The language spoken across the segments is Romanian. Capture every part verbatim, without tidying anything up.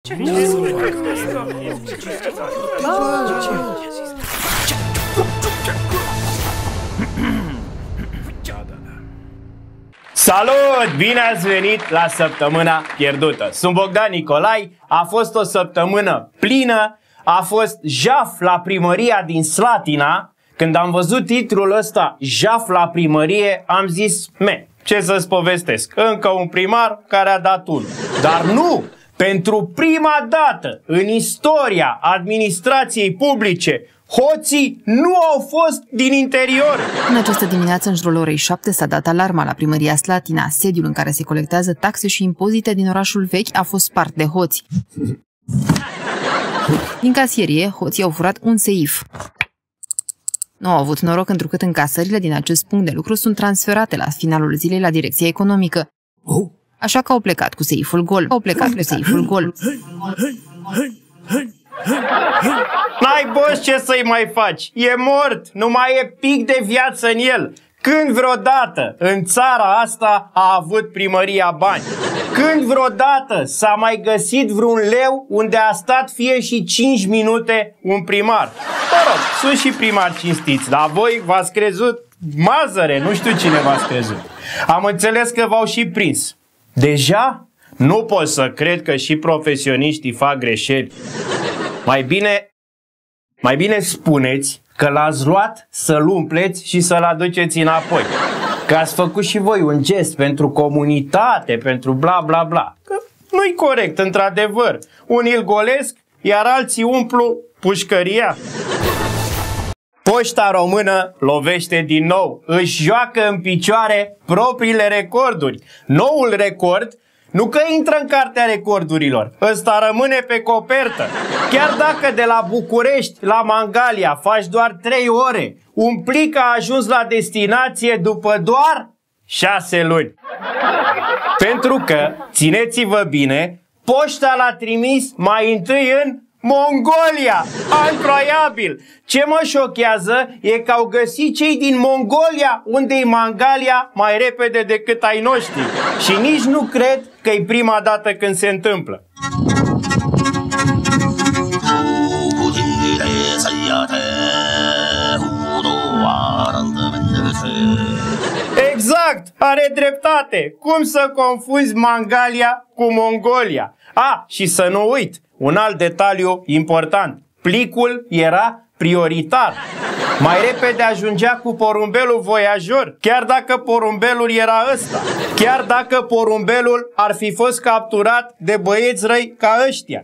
Salut! Bine ați venit la Săptămâna Pierdută. Sunt Bogdan Nicolai, a fost o săptămână plină, a fost jaf la primăria din Slatina. Când am văzut titlul ăsta, jaf la primărie, am zis, me, ce să-ți povestesc, încă un primar care a dat unul. Dar nu! Pentru prima dată în istoria administrației publice, hoții nu au fost din interior. În această dimineață, în jurul orei șapte, s-a dat alarma la primăria Slatina. Sediul în care se colectează taxe și impozite din orașul vechi a fost spart de hoți. Din casierie, hoții au furat un seif. Nu au avut noroc întrucât încasările din acest punct de lucru sunt transferate la finalul zilei la direcția economică. Așa că au plecat cu seiful gol. Au plecat cu seiful gol. N-ai boss ce să-i mai faci. E mort. Nu mai e pic de viață în el. Când vreodată în țara asta a avut primăria bani? Când vreodată s-a mai găsit vreun leu unde a stat fie și cinci minute un primar? Mă rog, sunt și primari cinstiți, dar voi v-ați crezut mazăre, nu știu cine v-ați crezut. Am înțeles că v-au și prins. Deja? Nu pot să cred că și profesioniștii fac greșeli. Mai bine, mai bine spuneți că l-ați luat să-l umpleți și să-l aduceți înapoi. Că ați făcut și voi un gest pentru comunitate, pentru bla bla bla. Că nu-i corect, într-adevăr. Unii îl golesc, iar alții umplu pușcăria. Poșta Română lovește din nou. Își joacă în picioare propriile recorduri. Noul record nu că intră în cartea recordurilor, ăsta rămâne pe copertă. Chiar dacă de la București la Mangalia faci doar trei ore, un plic a ajuns la destinație după doar șase luni. Pentru că, țineți-vă bine, poșta l-a trimis mai întâi în Mongolia! Incroyabil! Ce mă șochează e că au găsit cei din Mongolia, unde-i Mangalia, mai repede decât ai noștri. Și nici nu cred că e prima dată când se întâmplă. Exact! Are dreptate! Cum să confunzi Mangalia cu Mongolia? A, și să nu uit, un alt detaliu important. Plicul era prioritar. Mai repede ajungea cu porumbelul voiajor, chiar dacă porumbelul era ăsta. Chiar dacă porumbelul ar fi fost capturat de băieți răi ca ăștia.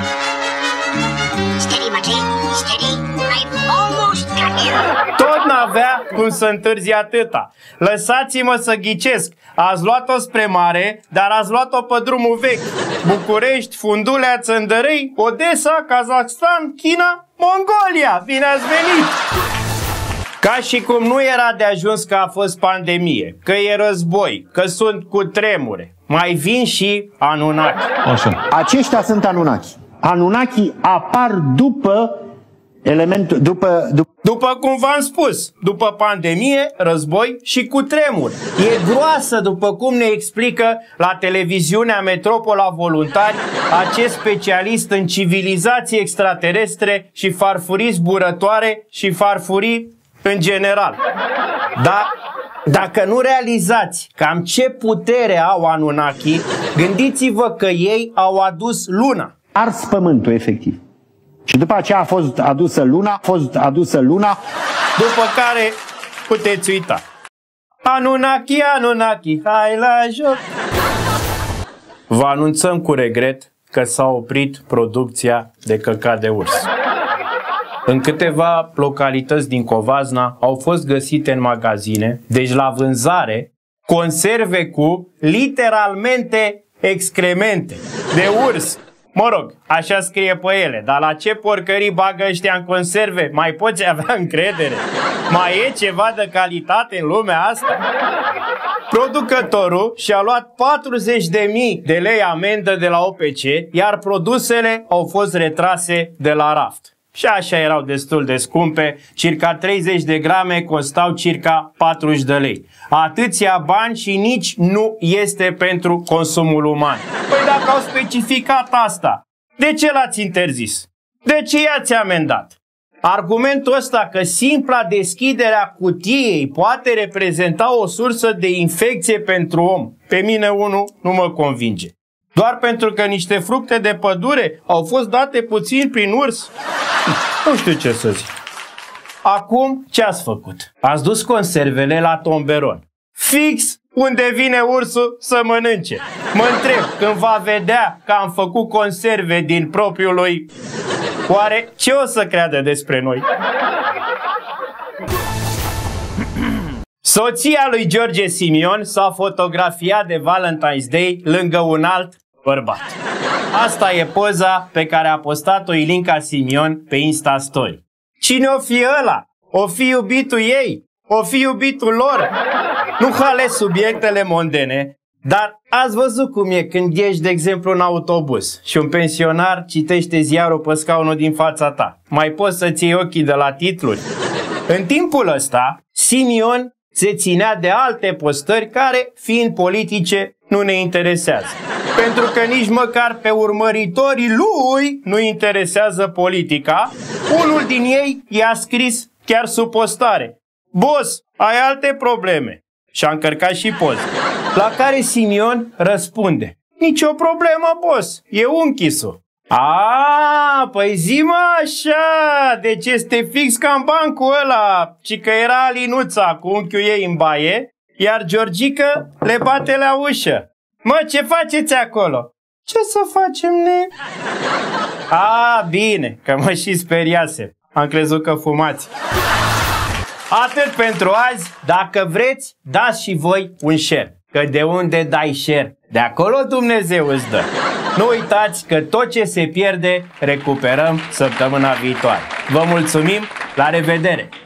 Tot n-avea cum să întârzi atâta. Lăsați-mă să ghicesc. Ați luat-o spre mare, dar ați luat-o pe drumul vechi. București, Fundulea, Țăndărei, Odessa, Kazakhstan, China, Mongolia. Bine ați venit! Ca și cum nu era de ajuns că a fost pandemie, că e război, că sunt cutremure. Mai vin și Anunnaki. Așa. Aceștia sunt Anunnaki. Anunnaki apar după element, după, după... După cum v-am spus, după pandemie, război și cutremur. E groasă, după cum ne explică la televiziunea Metropola Voluntari acest specialist în civilizații extraterestre și farfurii zburătoare și farfurii în general. Dar dacă nu realizați cam ce putere au Anunnaki, gândiți-vă că ei au adus luna. Ars pământul, efectiv. Și după aceea a fost adusă luna, a fost adusă luna. După care puteți uita. Anunnaki, Anunnaki, hai la joc! Vă anunțăm cu regret că s-a oprit producția de căcat de urs. În câteva localități din Covasna au fost găsite în magazine, deci la vânzare, conserve cu literalmente excremente de urs. Mă rog, așa scrie pe ele, dar la ce porcării bagă ăștia în conserve? Mai poți avea încredere? Mai e ceva de calitate în lumea asta? Producătorul și-a luat patruzeci de mii de lei amendă de la O P C, iar produsele au fost retrase de la raft. Și așa erau destul de scumpe, circa treizeci de grame costau circa patruzeci de lei. Atâția bani și nici nu este pentru consumul uman. Păi dacă au specificat asta, De ce l-ați interzis? De ce i-ați amendat? Argumentul ăsta că simpla deschidere a cutiei poate reprezenta o sursă de infecție pentru om, pe mine unul nu mă convinge. Doar pentru că niște fructe de pădure au fost date puțin prin urs? Nu știu ce să zic. Acum, ce ați făcut? Ați dus conservele la tomberon. Fix unde vine ursul să mănânce. Mă întreb, când va vedea că am făcut conserve din propriul lui, oare ce o să creadă despre noi? Soția lui George Simion s-a fotografiat de Valentine's Day lângă un alt bărbat. Asta e poza pe care a postat-o Ilinca Simion pe Insta Story. Cine o fi ăla? O fi iubitul ei? O fi iubitul lor? Nu că ales subiectele mondene, dar ați văzut cum e când ești, de exemplu, în autobuz și un pensionar citește ziarul pe scaunul din fața ta. Mai poți să-ți iei ochii de la titluri? În timpul ăsta, Simion se ținea de alte postări care, fiind politice, nu ne interesează. Pentru că nici măcar pe urmăritorii lui nu interesează politica, unul din ei i-a scris chiar sub postare: boss, ai alte probleme. Și a încărcat și poze. La care Simion răspunde: nicio problemă, boss, e unchisul. A, păi zi-mă așa, deci este fix ca în bancul ăla, ci că era Alinuța cu unchiul ei în baie, iar Georgică le bate la ușă. Mă, ce faceți acolo? Ce să facem, ne? A, bine, că mă și speriase. Am crezut că fumați. Atât pentru azi. Dacă vreți, dați și voi un share. Că de unde dai share, de acolo Dumnezeu îți dă. Nu uitați că tot ce se pierde, recuperăm săptămâna viitoare. Vă mulțumim, la revedere!